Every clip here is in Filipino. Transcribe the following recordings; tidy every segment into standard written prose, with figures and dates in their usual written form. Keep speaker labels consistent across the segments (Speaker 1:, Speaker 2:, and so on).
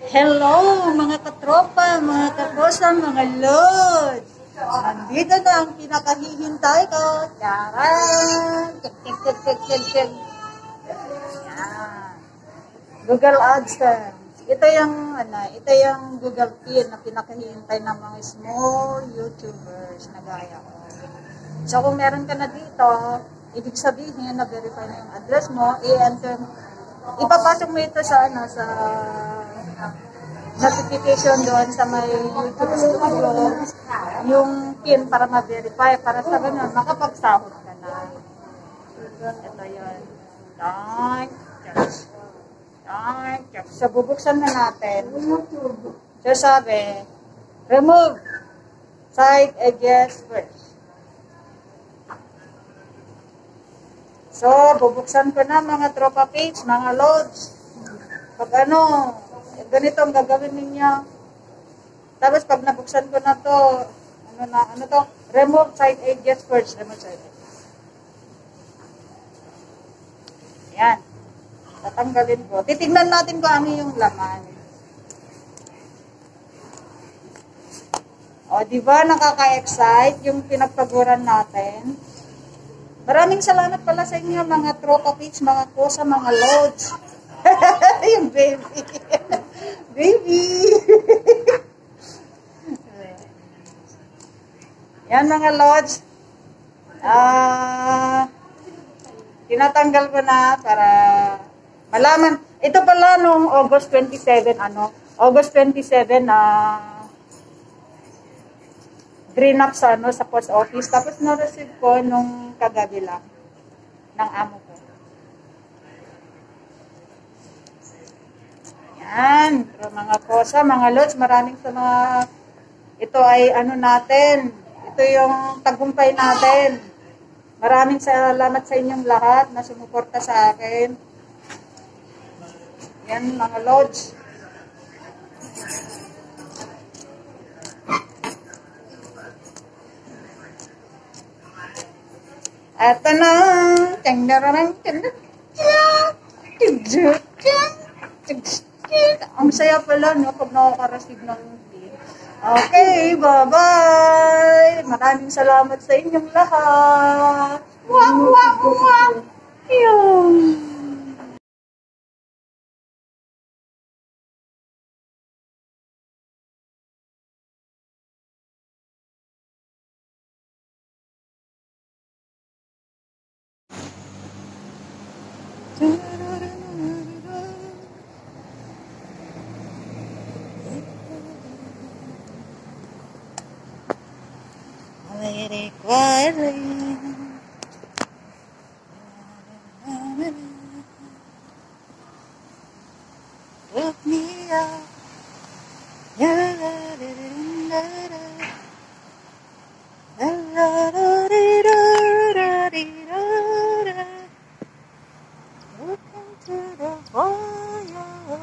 Speaker 1: Hello mga katropa, mga kakosa, mga lods! Nandito na ang pinakahihintay ko. Charan! Check, check, check, check, check, check. Yan. Google AdSense. Ito yung Google Pin na pinakahihintay ng mga small YouTubers na gaya ko. So kung meron ka na dito, ibig sabihin na verify na yung address mo, i-enter, ipapasok mo ito sa notification doon sa may YouTube studio, yung PIN para ma-verify, para sa ganun, makapagsahod ka na. Ito yun. So, bubuksan na natin. So, sabi, remove side edges first. So, bubuksan ko na mga tropa page, mga loads. Pag ganito ang gagawin ninyo. Tapos pag nabuksan ko na to, remove side edges first. Remove side edges. Ayan. Tatanggalin ko. Titignan natin kung ano yung laman. O, diba nakaka-excite yung pinagpaguran natin? Maraming salamat pala sa inyo mga tropa page, mga kosa, mga loads. Yung baby. Baby. Yan mga lods. Tinatanggal ko na para malaman. Ito pala nung August 27, August 27 drain up sa post office. Tapos na-receive ko nung kagabi lang ng amo ko. Yan, pero mga kosa, mga lods, maraming sa mga, ito ay natin, ito yung tagumpay natin. Maraming salamat sa inyong lahat na sumuporta sa akin. Yan mga lods. Ito na, ang saya pala, no, pag nakaka-receive ng pin. Okay, bye-bye! Maraming salamat sa inyong lahat! Wah, wah, wah! Yun! Look me up. Look into the fire.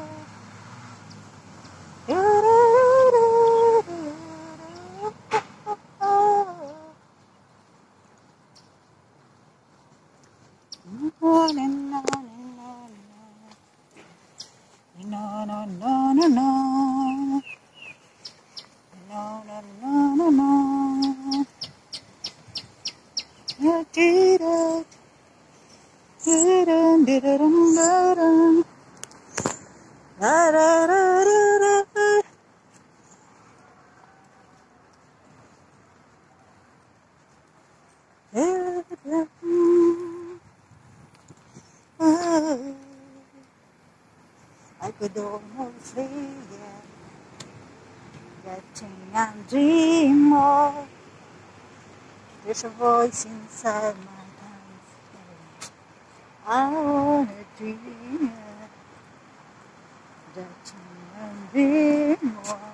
Speaker 1: I could almost say it, that thing I dream of. There's a voice inside my head. I wanna dream it, that thing I dream of.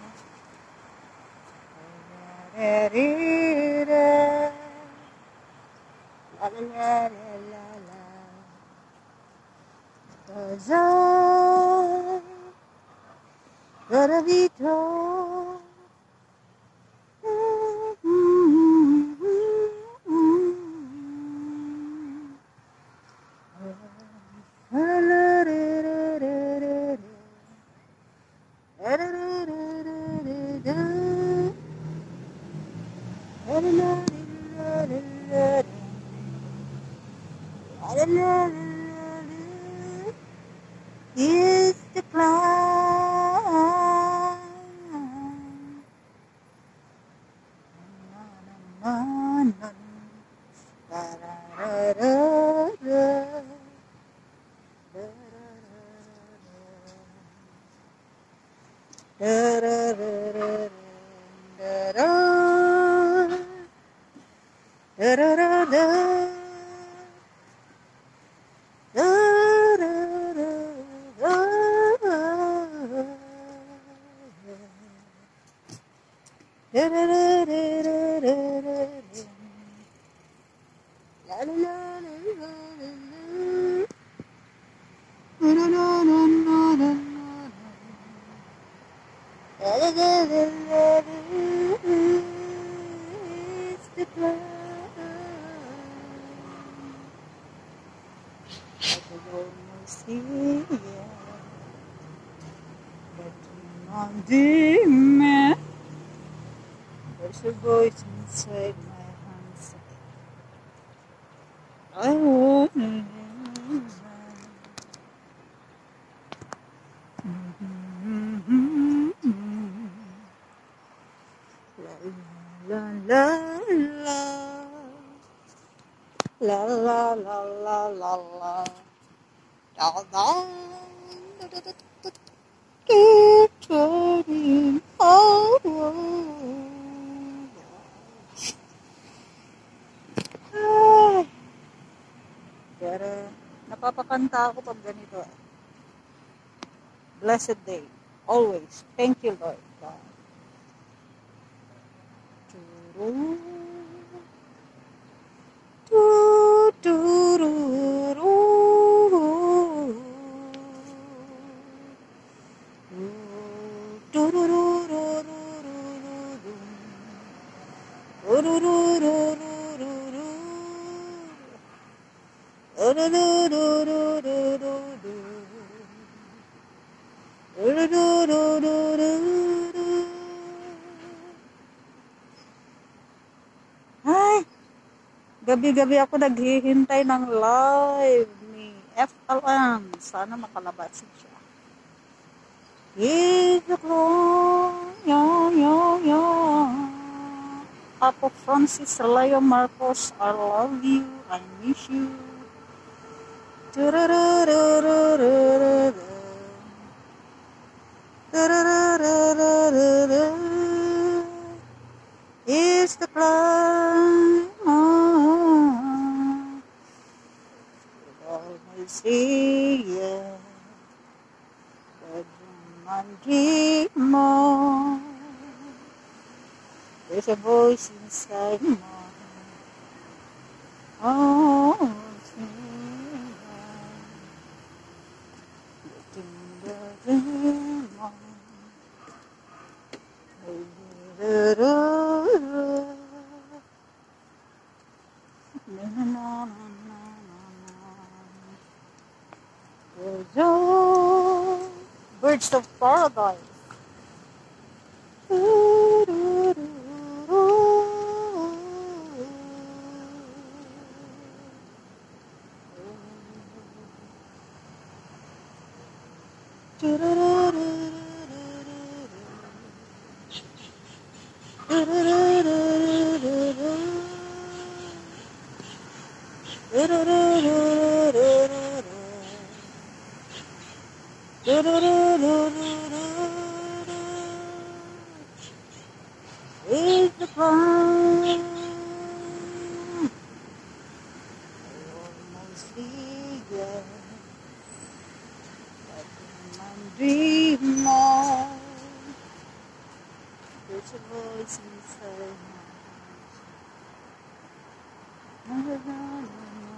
Speaker 1: La la la la la la. 'Cause I gotta be told. There's a voice inside my hands. I want la la la la la la la la la. Keep turning Ay, pero napapakanta ako pag ganito. Blessed day, always. Thank you, Lord God. Ay, gabi-gabi ako naghihintay ng live ni FLM. Sana makalabas siya. Is the Apo Francis Leo Marcos, I love you, I miss you. Is the climb always see ya, but man dream on. There's a voice inside my heart. Oh, Birds of Paradise. Is the climb almost here? But my dream on. There's a voice inside my heart.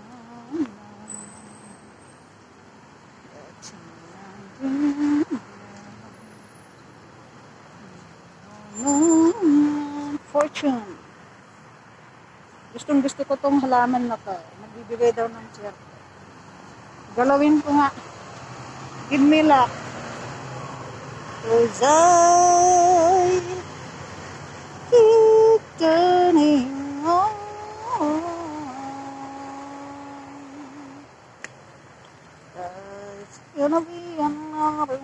Speaker 1: Fortune. Gustong gusto ko tong halaman na to. Nagbibigay daw ng swerte. Galawin ko nga. Give me luck. 'Cause I keep turning on. There's gonna be another.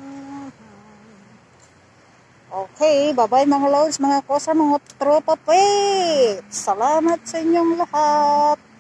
Speaker 1: Okay, bye-bye mga lods, mga kosa, mga tropa pets. Salamat sa inyong lahat.